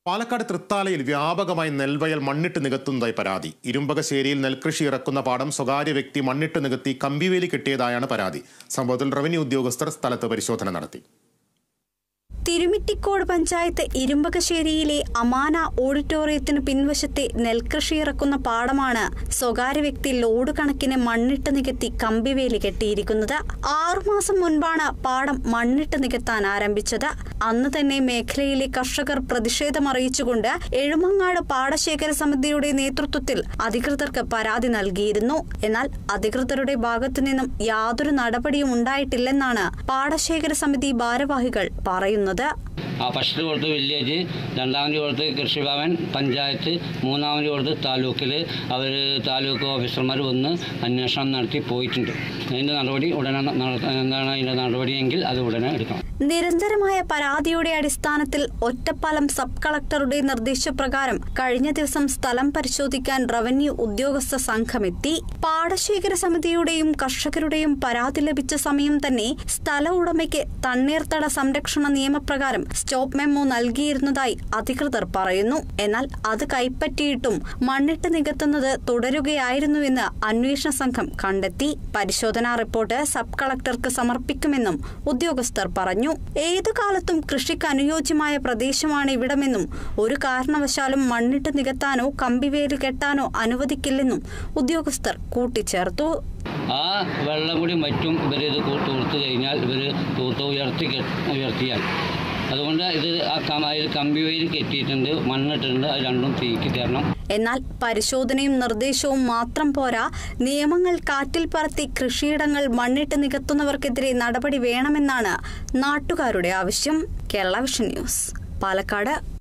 പാലക്കാട് തൃത്താലയിൽ വ്യാപകമായി നെൽവയൽ മണ്ണിട്ട് നികത്തുന്നതായി പരാതി. ഇരുമ്പകശ്ശേരിയിൽ നെൽകൃഷി ഇറക്കുന്ന പാടം സ്വകാര്യ വ്യക്തി മണ്ണിട്ട് നികത്തി കമ്പിവേലി കെട്ടിയതായാണ് പരാതി. സംഭവത്തിൽ റവന്യൂ ഉദ്യോഗസ്ഥർ സ്ഥലത്ത് പരിശോധന നടത്തി. തിരുമിറ്റിക്കോട് പഞ്ചായത്ത് ഇരുമ്പകശ്ശേരിയിലെ അമാന ഓഡിറ്റോറിയത്തിന് പിൻവശത്തെ നെൽകൃഷി ഇറക്കുന്ന പാടമാണ് സ്വകാര്യ വ്യക്തി ലോഡ് കണക്കിന് മണ്ണിട്ട് നികത്തി കമ്പിവേലി കെട്ടിയിരിക്കുന്നത്. 6 മാസം മുൻപാണ് പാടം മണ്ണിട്ട് നികത്താൻ ആരംഭിച്ചത്. അന്ന് തന്നെ മേഖലയിലെ കർഷകർ പ്രതിഷേധമറിയിച്ചുകൊണ്ട് എഴുമങ്ങാട് പാടശേഖര സമിതിയുടെ നേതൃത്വത്തിൽ അധികൃതർക്ക് പരാതി നൽകിയിരുന്നു. എന്നാൽ അധികൃതരുടെ ഭാഗത്തു നിന്നും യാതൊരു നടപടിയും ഉണ്ടായിട്ടില്ലെന്നാണ് പാടശേഖര സമിതി ഭാരവാഹികൾ പറയുന്നത്. ഫസ്റ്റ് കൊടുത്ത് വില്ലേജ്, രണ്ടാമത് കൊടുത്ത് കൃഷിഭവൻ, പഞ്ചായത്ത്, മൂന്നാമത് കൊടുത്ത് താലൂക്കിൽ അവർ താലൂക്ക് ഓഫീസർമാർ വന്ന് അന്വേഷണം നടത്തി പോയിട്ടുണ്ട്. അതിൻ്റെ നടപടി ഉടനെ എന്താണ് അതിൻ്റെ നടപടിയെങ്കിൽ അത് ഉടനെ എടുക്കണം. നിരന്തരമായ പരാതിയുടെ അടിസ്ഥാനത്തിൽ ഒറ്റപ്പാലം സബ് കളക്ടറുടെ നിർദ്ദേശപ്രകാരം കഴിഞ്ഞ ദിവസം സ്ഥലം പരിശോധിക്കാൻ റവന്യൂ ഉദ്യോഗസ്ഥ സംഘമെത്തി. പാടശേഖര സമിതിയുടെയും കർഷകരുടെയും പരാതി ലഭിച്ച സമയം തന്നെ സ്ഥല ഉടമയ്ക്ക് തണ്ണീർത്തട സംരക്ഷണ നിയമപ്രകാരം സ്റ്റോപ്പ് മെമ്മോ നൽകിയിരുന്നതായി അധികൃതർ പറയുന്നു. എന്നാൽ അത് കൈപ്പറ്റിയിട്ടും മണ്ണിട്ട് നികത്തുന്നത് തുടരുകയായിരുന്നുവെന്ന് അന്വേഷണ സംഘം കണ്ടെത്തി. പരിശോധനാ റിപ്പോർട്ട് സബ് കളക്ടർക്ക് സമർപ്പിക്കുമെന്നും ഉദ്യോഗസ്ഥർ പറഞ്ഞു. ഏതു കാലത്തും കൃഷിക്ക് അനുയോജ്യമായ പ്രദേശമാണ് ഇവിടമെന്നും ഒരു കാരണവശാലും മണ്ണിട്ട് നികത്താനോ കമ്പിവേലി കെട്ടാനോ അനുവദിക്കില്ലെന്നും ഉദ്യോഗസ്ഥർ കൂട്ടിച്ചേർത്തു. ആ വെള്ളം കൂടി മറ്റും ഇവരിത് തൂർത്ത് കഴിഞ്ഞാൽ ഇവർ തൂർത്ത് ഉയർത്തിയാൽ അതുകൊണ്ട് ഇത് ആ കമ്പിവേലി കെട്ടിയിട്ടുണ്ട്, മണ്ണിട്ടുണ്ട്, അത് രണ്ടും തീക്കി തരണം. എന്നാൽ പരിശോധനയും നിർദ്ദേശവും മാത്രം പോരാ, നിയമങ്ങൾ കാറ്റിൽ പറത്തി കൃഷിയിടങ്ങൾ മണ്ണിട്ട് നികത്തുന്നവർക്കെതിരെ നടപടി വേണമെന്നാണ് നാട്ടുകാരുടെ ആവശ്യം. Kerala vision news, Palakkad.